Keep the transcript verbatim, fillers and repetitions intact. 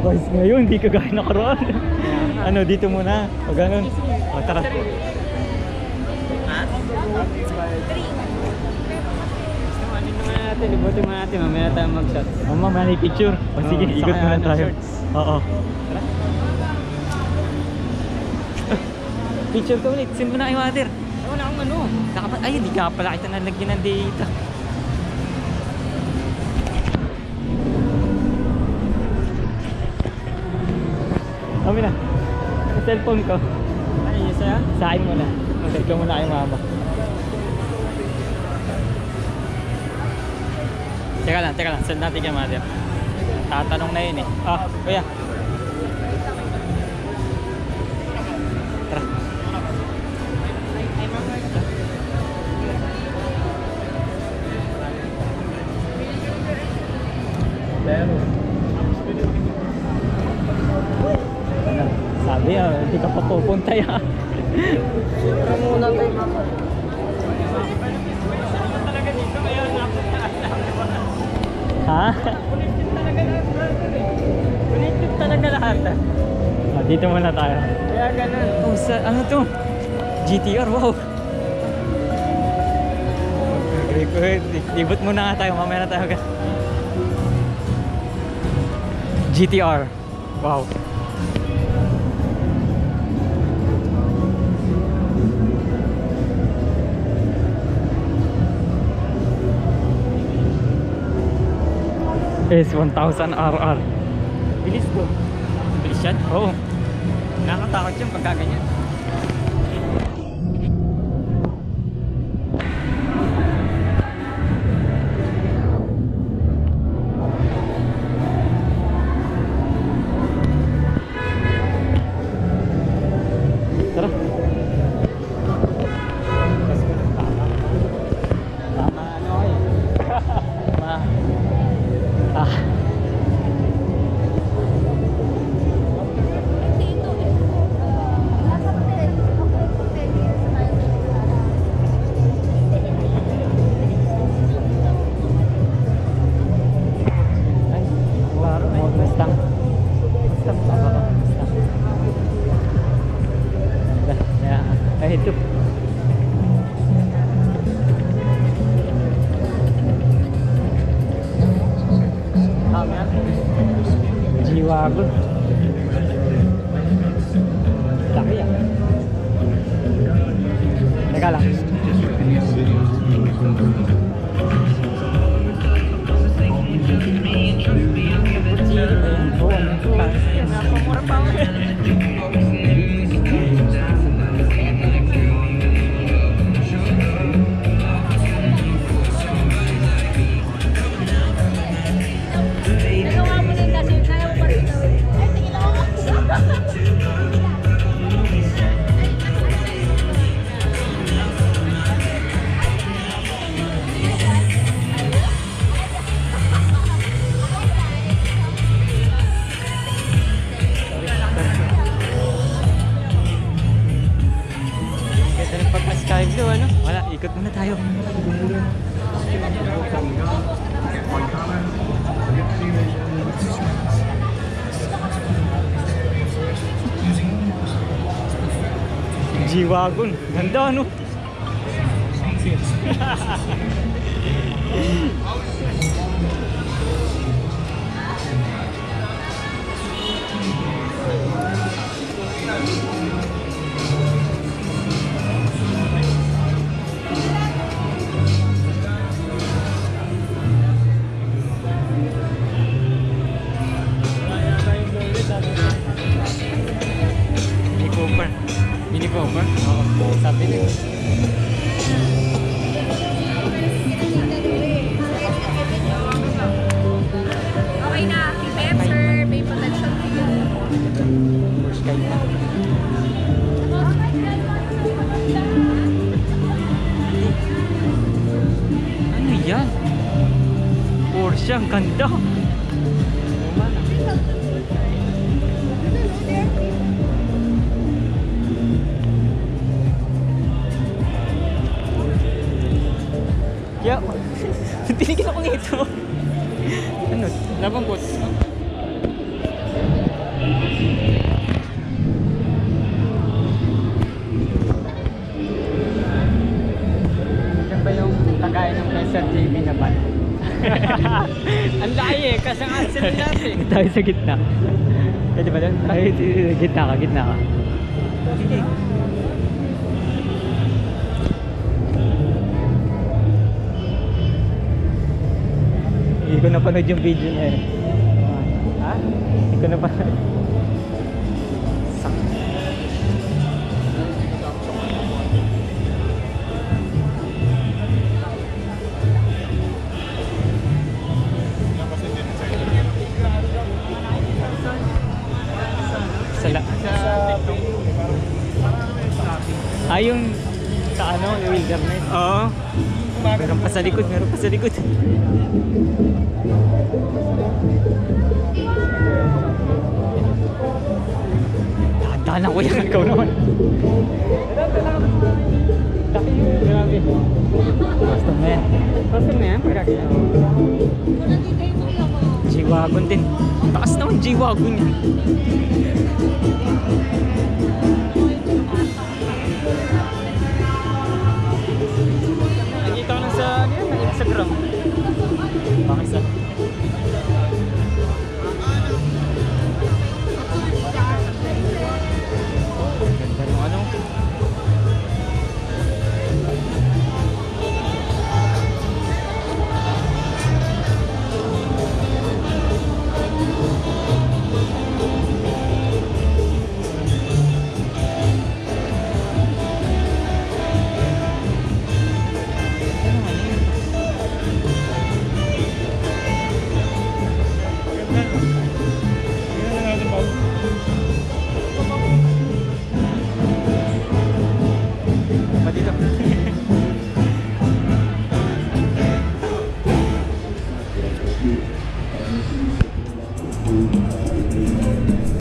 Boys, ngayon, di kagaya nakaraan. Ano, dito muna. O ganun. O, tara. Ha? Ano naman natin, libutin mo natin, mamaya tayo mag-shot. Mama, may picture. O sige, Oo, ikot saka muna ano, tayo. shorts. Oo. Tara. Picture ka ulit, send mo na kay Mother. Ay, wala akong ano. Nakapat ay, hindi ka pala kita nalagyan ng data. Kami na. Sa cellphone ko. Ano yun sa'yo? Sa akin muna. Mag-send ko muna kay mama. Teka lang, teka lang, send natin kay Mother. Tatanong na yun eh. Ah, kuya. Tara. Ano? Sabi ah, hindi ka pa pupunta yan. Tara muna tayo. Ha? Connected talaga lahat ah. Ah, dito muna tayo. Kaya ganun. Oh, sa, ano to? G T R, wow. Libot muna nga tayo, mamaya na tayo agad. G T R. Wow. S one thousand R R. Bilis ko. Bilis yan? Oo. Nakakatakot yun pagka ganyan. Tara. Tama ano eh. Ma. Ah. Ay, klaro na yun. Mustang. Mustang. Oo, Mustang. Yeah. Ay, ito. Tama yan. G-Wagon. Laki yan. Teka lang. Oo, Napamura pa ako. Nagawa mo din kasi, kaya mo pa rin. Ay, tingin ako. Ganda ng pagpa-sky blue, ano? Wala, ikot muna tayo. G-Wagon. Ganda, ano? Mini Cooper. Mini Cooper? Oo, sabi nila. Okay na, si Pepper, may potential na yun. Porsche kayo na. Ano yan? Porsche, ang ganda. Kaya, tinigil ako nito. Ano? Labang boss. Kasang ansel natin. Tayo sa gitna. Pwede ba doon? Tayo sa gitna ka, gitna ka. Sige. Hindi ko napanood yung video niya eh. Ha? Hindi ko napanood. Sak- Sala. Ah, yung sa ano, wilderness. Oo. Meron pa sa likod, meron pa sa likod. Dahan-dahan ako yan, ikaw naman. Laki yun, grabe. Basta na yan. Basta na yan, pagkakita. G-Wagon din. Taas naman G-Wagon yan. Nakikita ko na sa, ano yan, sa Instagram. Bakit sa?